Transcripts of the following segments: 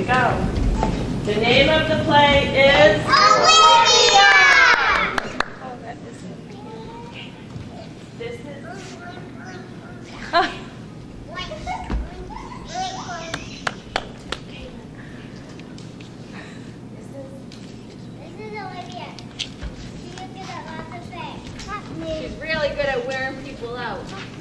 go. The name of the play is Olivia! Oh, that is so cute. This is... She's really good at wearing people out.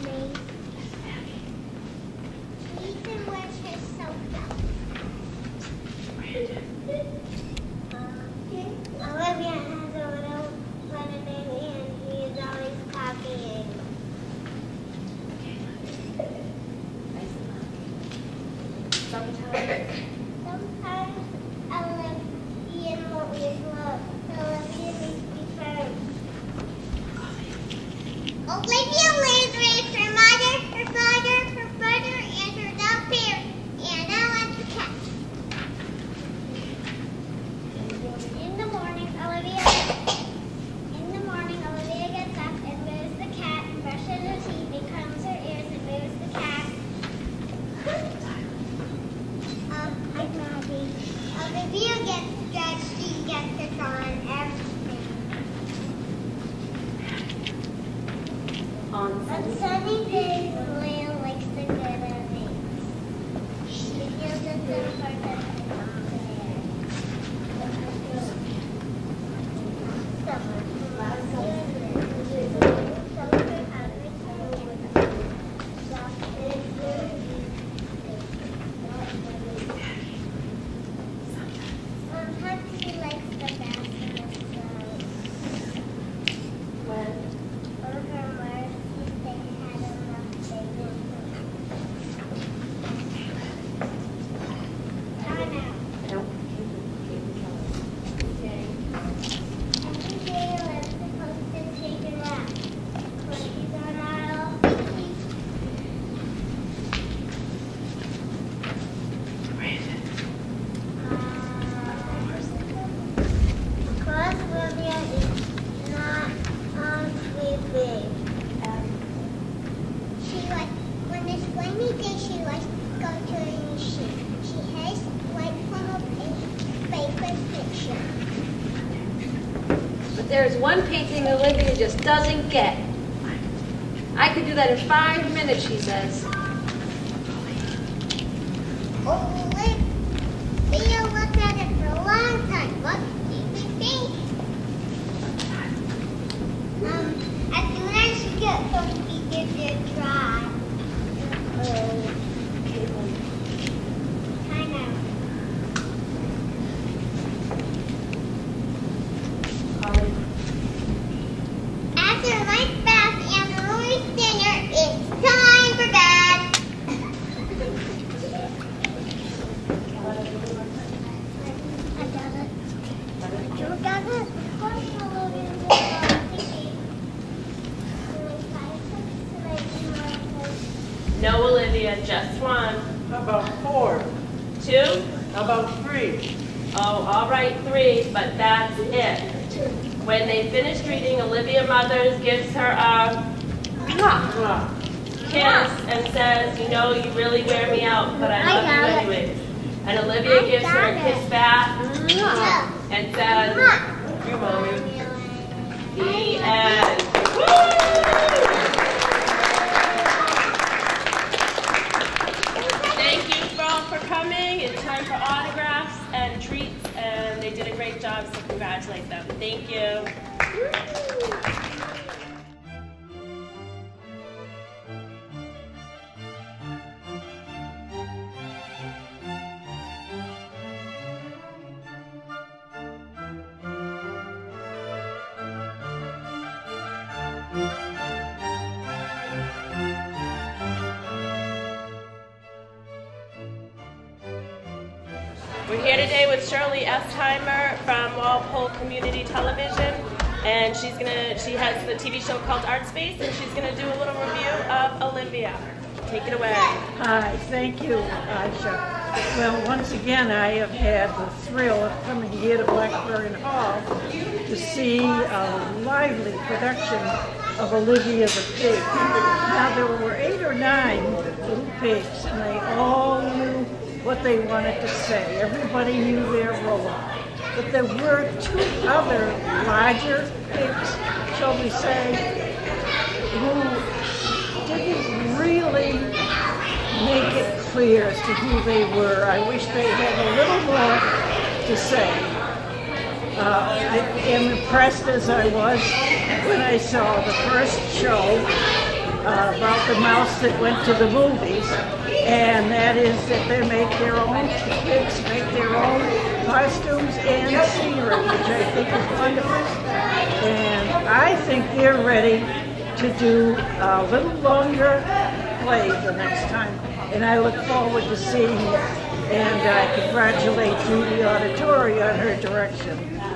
Olivia has a little funny name and he's always copying. Sometimes Olivia won't use love. Olivia needs to be first. Olivia lives with her mother, her father, her brother, and her dog Bear, and I like the cat. In the morning, Olivia gets up and moves the cat, and brushes her teeth, and combs her ears, and moves the cat. Hi, Maggie. Olivia gets dressed, she gets her on everything. On sunny days, Olivia likes the good of things. She feels a good part of the sometimes she likes the bath in the sun. When? Or her mother sees they had enough baby. Time out. Every day Oliv's supposed to take a nap. But these are not all because Olivia is not sleeping. She likes, when it's rainy day, she likes to go to the machine. She has like from a favorite picture. But there's one painting Olivia just doesn't get. I could do that in 5 minutes, she says. Olivia looked at it for a long time. What do you think? As soon as she gets home, she gives it a try. Time out. After a nice bath and an early dinner, it's time for bed. I got it. You got it? No, Olivia, just one. How about 4? 2? How about 3? Oh, all right, 3, but that's it. When they finished reading, Olivia Mothers gives her a kiss and says, you know, you really wear me out, but I love you anyways. And Olivia gives her a kiss back and says, You, Mommy. the end. Thank you all for coming. It's time for autographs and treats, and they did a great job, so congratulate them. Thank you. We're here today with Shirley Estheimer from Walpole Community Television, and she has the TV show called Art Space, and she's going to do a little review of Olivia. Take it away. Hi, thank you, Aisha. Well, once again, I have had the thrill of coming here to Blackburn Hall to see a lively production of Olivia the Pig. Now, there were 8 or 9 little pigs, and they all knew what they wanted to say. Everybody knew their role. But there were two other larger pigs, shall we say, who didn't really make it clear as to who they were. I wish they had a little more to say. I am impressed as I was when I saw the first show about the mouse that went to the movies, and that is that they make their own, the kids make their own costumes and scenery, which I think is wonderful. And I think they're ready to do a little longer play the next time, and I look forward to seeing it. And I congratulate Judy Auditori on her direction.